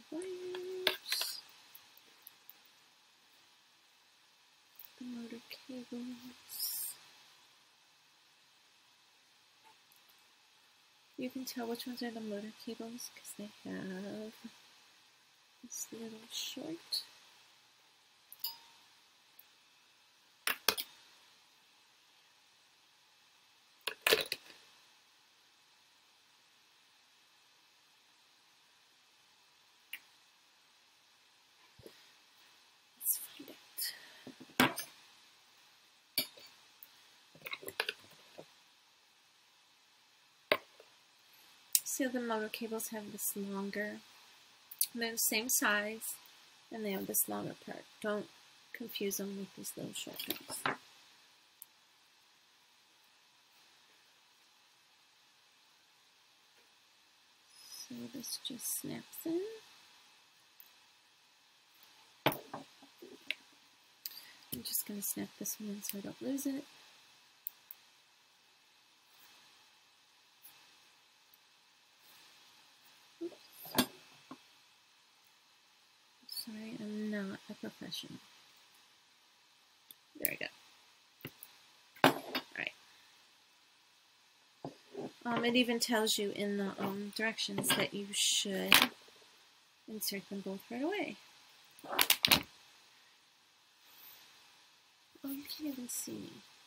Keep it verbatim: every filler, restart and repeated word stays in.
wires, the motor cables. You can tell which ones are the motor cables because they have this little short. Let's find out. So the motor cables have this longer, they're the same size, and they have this longer part. Don't confuse them with these little short ones. So this just snaps in. I'm just going to snap this one in so I don't lose it. Oops. Sorry, I'm not a professional. There we go. Alright. Um, it even tells you in the um, directions that you should insert them both right away. Oh, you can't even see me.